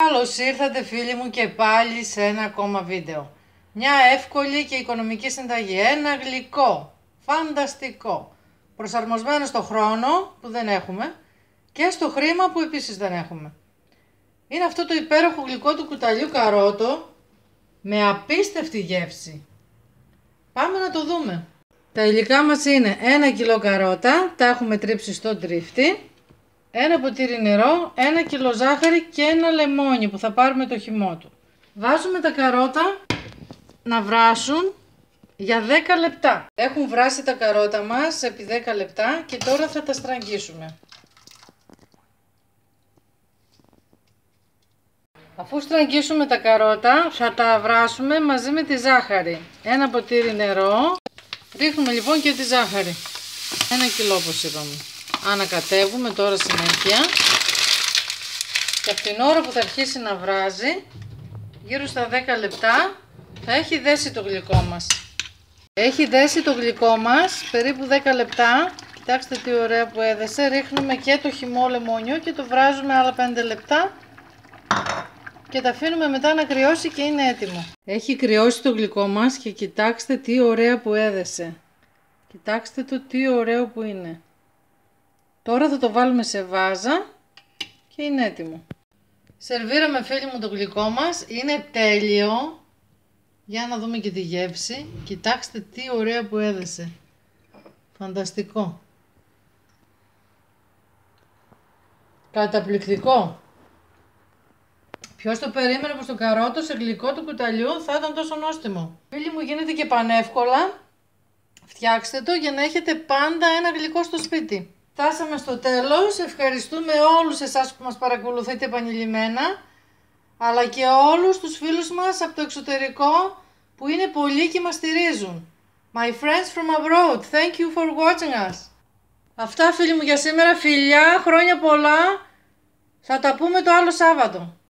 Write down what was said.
Καλώς ήρθατε φίλοι μου και πάλι σε ένα ακόμα βίντεο. Μια εύκολη και οικονομική συνταγή. Ένα γλυκό, φανταστικό, προσαρμοσμένο στο χρόνο που δεν έχουμε και στο χρήμα που επίσης δεν έχουμε. Είναι αυτό το υπέροχο γλυκό του κουταλιού καρότο με απίστευτη γεύση. Πάμε να το δούμε. Τα υλικά μας είναι 1 κιλό καρότα, τα έχουμε τρίψει στο τρίφτη, 1 ποτήρι νερό, 1 κιλό ζάχαρη και ένα λεμόνι που θα πάρουμε το χυμό του. Βάζουμε τα καρότα να βράσουν για 10 λεπτά. Έχουν βράσει τα καρότα μας επί 10 λεπτά και τώρα θα τα στραγγίσουμε. Αφού στραγγίσουμε τα καρότα θα τα βράσουμε μαζί με τη ζάχαρη. 1 ποτήρι νερό. Ρίχνουμε λοιπόν και τη ζάχαρη. 1 κιλό όπως είπαμε. Ανακατεύουμε τώρα συνέχεια. Και από την ώρα που θα αρχίσει να βράζει, γύρω στα 10 λεπτά, θα έχει δέσει το γλυκό μας. Έχει δέσει το γλυκό μας περίπου 10 λεπτά. Κοιτάξτε τι ωραία που έδεσε. Ρίχνουμε και το χυμό λεμόνιο και το βράζουμε άλλα 5 λεπτά. Και τα αφήνουμε μετά να κρυώσει και είναι έτοιμο. Έχει κρυώσει το γλυκό μας και κοιτάξτε τι ωραία που έδεσε. Κοιτάξτε το τι ωραίο που είναι. Τώρα θα το βάλουμε σε βάζα και είναι έτοιμο. Σερβίραμε φίλοι μου το γλυκό μας. Είναι τέλειο. Για να δούμε και τη γεύση. Κοιτάξτε τι ωραία που έδεσε. Φανταστικό. Καταπληκτικό. Ποιος το περίμενε πως το καρότο σε γλυκό του κουταλιού θα ήταν τόσο νόστιμο. Φίλοι μου, γίνεται και πανεύκολα. Φτιάξτε το για να έχετε πάντα ένα γλυκό στο σπίτι. Φτάσαμε στο τέλος. Ευχαριστούμε όλους εσάς που μας παρακολουθείτε επανειλημμένα, αλλά και όλους τους φίλους μας από το εξωτερικό που είναι πολλοί και μας στηρίζουν. My friends from abroad, thank you for watching us. Αυτά φίλοι μου για σήμερα. Φιλιά, χρόνια πολλά. Θα τα πούμε το άλλο Σάββατο.